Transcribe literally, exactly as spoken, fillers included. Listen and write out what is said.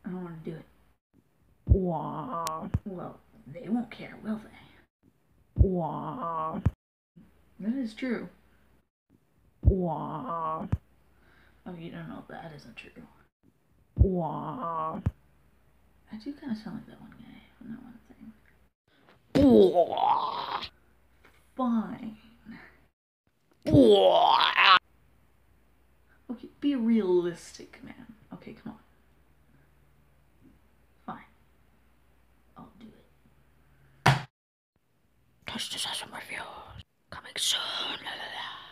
I don't want to do it. Wah. Well, they won't care, will they? Wah. That is true. Wah. Oh, you don't know that isn't true. Wah. I do kind of sound like that one guy from that one thing. Wah. Fine. Wah. Okay, be a realistic man. Okay, come on. Fine. I'll do it. Tyson reviews coming soon. La, la, la.